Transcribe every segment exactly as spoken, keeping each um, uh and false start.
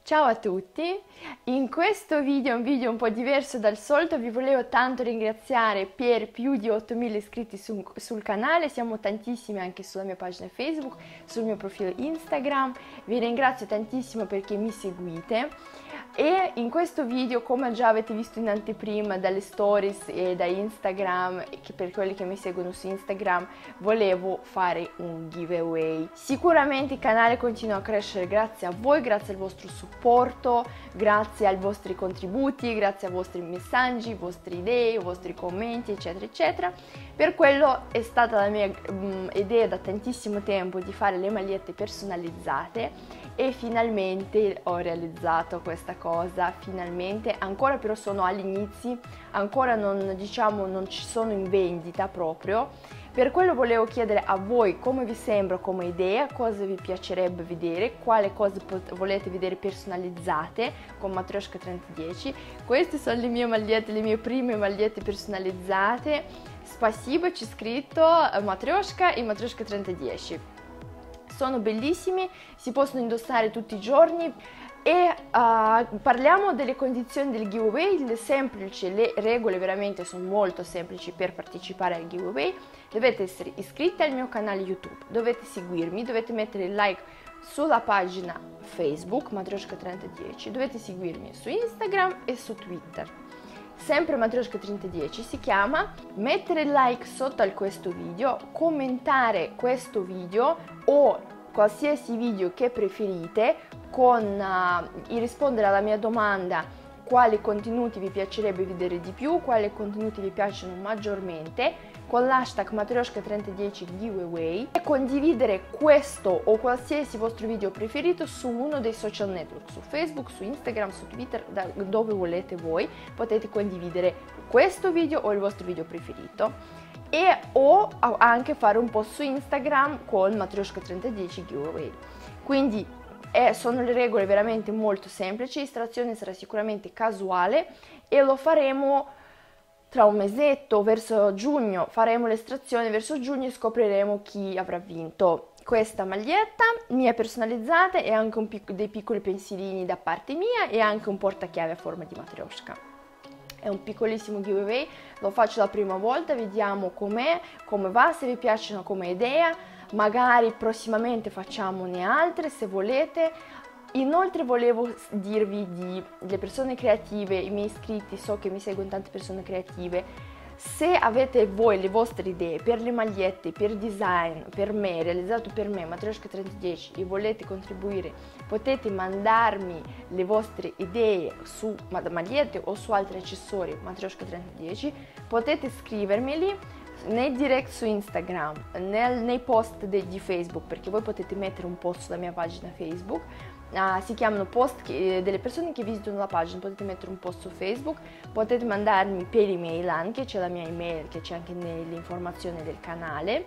Ciao a tutti, in questo video, un video un po' diverso dal solito, vi volevo tanto ringraziare per più di ottomila iscritti su, sul canale, siamo tantissimi anche sulla mia pagina Facebook, sul mio profilo Instagram, vi ringrazio tantissimo perché mi seguite e in questo video, come già avete visto in anteprima dalle stories e da Instagram, che per quelli che mi seguono su Instagram, volevo fare un giveaway. Sicuramente il canale continua a crescere grazie a voi, grazie al vostro supporto, grazie ai vostri contributi, grazie ai vostri messaggi, vostre idee, i vostri commenti, eccetera, eccetera. Per quello è stata la mia um, idea da tantissimo tempo di fare le magliette personalizzate e finalmente ho realizzato questa cosa, finalmente, ancora però sono agli inizi, ancora non, diciamo, non ci sono in vendita proprio. Per quello volevo chiedere a voi come vi sembra come idea, cosa vi piacerebbe vedere, quale cose volete vedere personalizzate con Matryoshka trenta dieci. Queste sono le mie magliette, le mie prime magliette personalizzate. Spasibo, c'è scritto Matryoshka e Matryoshka trenta dieci. Sono bellissimi, si possono indossare tutti i giorni. E uh, parliamo delle condizioni del giveaway, le semplici, le regole veramente sono molto semplici per partecipare al giveaway. Dovete essere iscritti al mio canale YouTube, dovete seguirmi, dovete mettere il like sulla pagina Facebook Matryoshka trenta dieci, dovete seguirmi su Instagram e su Twitter. Sempre Matryoshka trenta dieci si chiama, mettere il like sotto a questo video, commentare questo video o qualsiasi video che preferite con uh, il rispondere alla mia domanda quali contenuti vi piacerebbe vedere di più, quali contenuti vi piacciono maggiormente, con l'hashtag Matryoshka trenta dieci giveaway e condividere questo o qualsiasi vostro video preferito su uno dei social network, su Facebook, su Instagram, su Twitter, da dove volete voi, potete condividere questo video o il vostro video preferito. E o anche fare un post su Instagram con Matryoshka trenta dieci giveaway. Quindi eh, sono le regole veramente molto semplici, l'estrazione sarà sicuramente casuale e lo faremo tra un mesetto, verso giugno, faremo l'estrazione verso giugno e scopriremo chi avrà vinto questa maglietta mia personalizzata e anche un pic- dei piccoli pensilini da parte mia e anche un portachiave a forma di Matryoshka. È un piccolissimo giveaway, lo faccio la prima volta, vediamo com'è, come va, se vi piacciono come idea, magari prossimamente facciamone altre se volete. Inoltre volevo dirvi di, delle persone creative, i miei iscritti, so che mi seguono tante persone creative, se avete voi le vostre idee per le magliette, per design, per me, realizzato per me, Matryoshka trenta dieci e volete contribuire, potete mandarmi le vostre idee su magliette o su altri accessori Matryoshka trenta dieci, potete scrivermeli nei direct su Instagram, nel, nei post de, di Facebook, perché voi potete mettere un post sulla mia pagina Facebook. Uh, si chiamano post che, delle persone che visitano la pagina, potete mettere un post su Facebook, potete mandarmi per email anche, c'è la mia email che c'è anche nelle informazioni del canale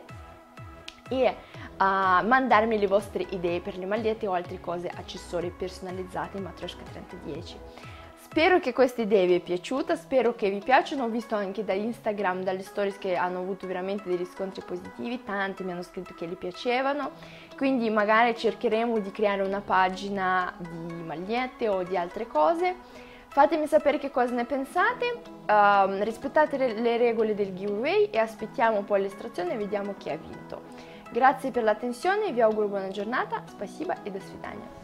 e uh, mandarmi le vostre idee per le magliette o altre cose, accessori personalizzati in Matryoshka trenta dieci. Spero che questa idea vi è piaciuta, spero che vi piacciono, ho visto anche da Instagram, dalle stories che hanno avuto veramente dei riscontri positivi, tanti mi hanno scritto che gli piacevano, quindi magari cercheremo di creare una pagina di magliette o di altre cose. Fatemi sapere che cosa ne pensate, uh, rispettate le regole del giveaway e aspettiamo poi l'estrazione e vediamo chi ha vinto. Grazie per l'attenzione, vi auguro buona giornata, spasiba e do svidania.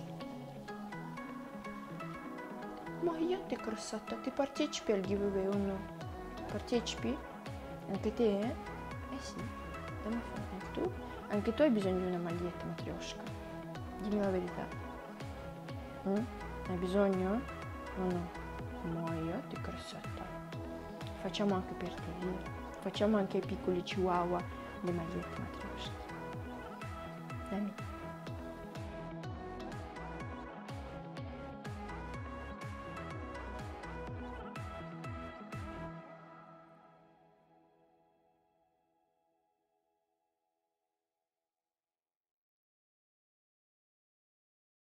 Moja te crossotta, ti partecipi al giveaway o no? Partecipi? Anche te? Eh sì, dammi fare anche tu. Anche tu hai bisogno di una maglietta, Matryoshka. Dimmi la verità. Mm? Hai bisogno? O no? Moja te crossotta. Facciamo anche per te, via. Facciamo anche ai piccoli chihuahua le magliette, Matryoshka. Dammi.